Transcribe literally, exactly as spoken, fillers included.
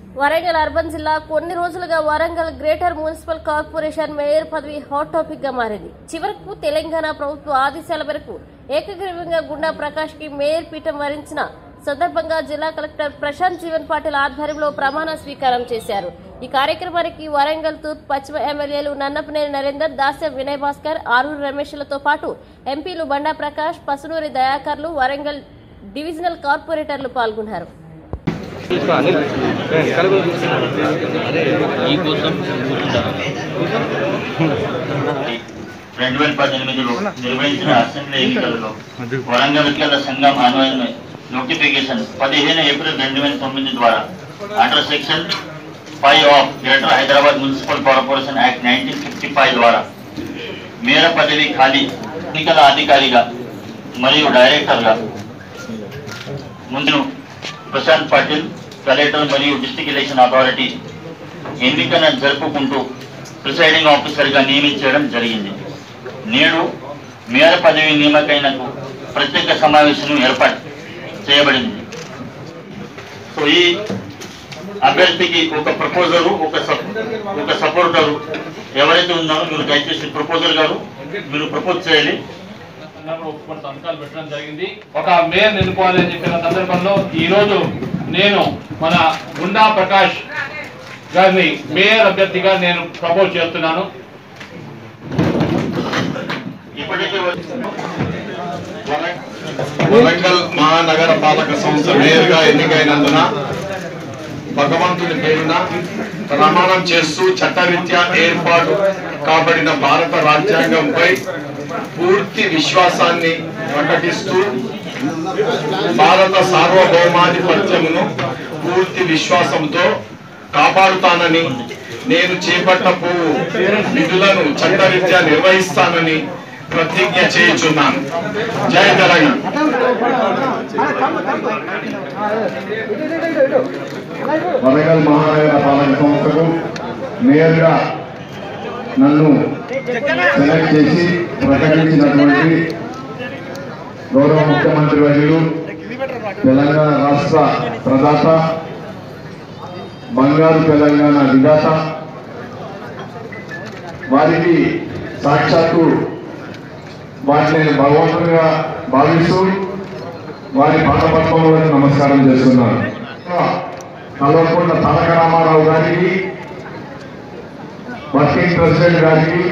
Warangal urban జిల్లా కొన్ని రోజులుగా Warangal greater municipal corporation mayor పదవి హాట్ టాపిక్ గా మారింది. చివరకు తెలంగాణ ప్రభుత్వ ఆదేశాల మేరకు ఏకగ్రీవంగా గుండా ప్రకాష్ కి మేయర్ పీఠం వరించిన సందర్భంగా జిల్లా కలెక్టర్ ప్రశాంత్ జీవన్ పాటిల్ ఆధ్వర్యంలో ప్రమాణ స్వీకారం చేశారు. ఈ కార్యక్రమానికి వరంగల్ తూర్పు పశ్చిమ ఎమ్మెల్యేలు నన్నపనేని నరేందర్, దాస్యం వినయ్ భాస్కర్, ఆరూరు రమేష్లతో పాటు ఎంపీలు బండా ప్రకాష్, పసునూరి దయాకర్లు, వరంగల్ డివిజనల్ కార్పొరేటర్లు పాల్గొన్నారు. రెండు వేల పద్దెనిమిదిలో నిర్వహించిన అసెంబ్లీ ఎన్నికలలో వరంగల్ విద్యార్థుల సంఘం ఆన్లైన్ నోటిఫికేషన్ పదిహేను ఏప్రిల్ రెండు వేల తొమ్మిది ద్వారా under section five of greater Hyderabad municipal corporation act nineteen fifty five ద్వారా మేయర్ పదవి ఖాళీ ఎన్నికల అధికారిగా మరియు డైరెక్టర్గా ముందు ప్రశాంత్ పాటిల్ కలెక్టర్ మరియు డిస్ట్రిక్ట్ ఎలక్షన్ అథారిటీ ఎన్నికలను జరుపుకుంటూ ప్రిసైడింగ్ ఆఫీసర్గా నియమించడం జరిగింది. నేడు మేయర్ పదవి నియామకైనకు ప్రత్యేక సమావేశం ఏర్పాటు చేయబడింది. సో ఈ అభ్యర్థికి ఒక ప్రపోజరు ఒక ఒక సపోర్టరు ఎవరైతే ఉన్నారో మీరు దయచేసి ప్రపోజల్ గారు మీరు ప్రపోజ్ చేయాలి. సంతకాలు పెట్టడం జరిగింది. ఒక మేయర్ ఎన్నుకోవాలని చెప్పిన సందర్భంలో ఈ రోజు నేను మన గుండా ప్రకాష్ గారిని మేయర్ అభ్యర్థిగా నేను ప్రపోజ్ చేస్తున్నాను. వరంగల్ మహానగర పాలక సంస్థ మేయర్ గా ఎన్నికైనందున భగవంతుని పేరున ప్రమాణం చేస్తూ చట్టరీత్యా ఏర్పాటు కాబడిన భారత రాజ్యాంగంపై పూర్తి విశ్వాసాన్ని ప్రకటిస్తూ భారత సార్వభౌమాధిపత్యమును పూర్తి విశ్వాసంతో కాపాడుతానని, నేను చేపట్టబో విధులను చట్టరీత్యా నిర్వహిస్తానని ప్రతిజ్ఞ చేయుచున్నాను. జై తెలంగాణ. వరంగల్ మహానగర పాలక సంస్థకు మేయర్గా నన్ను సెలెక్ట్ చేసి ప్రకటించినటువంటి గౌరవ ముఖ్యమంత్రి వర్యులు, తెలంగాణ రాష్ట్ర ప్రదాత, బంగారు తెలంగాణ విధాత వారికి సాక్షాత్తు వాటిని భగవంతునిగా భావిస్తూ వారి పాదపద్మంలో నమస్కారం చేస్తున్నాను. కల్వకుంట్ల తారక రామారావు గారికి, వర్కింగ్ ప్రెసిడెంట్ గారికి,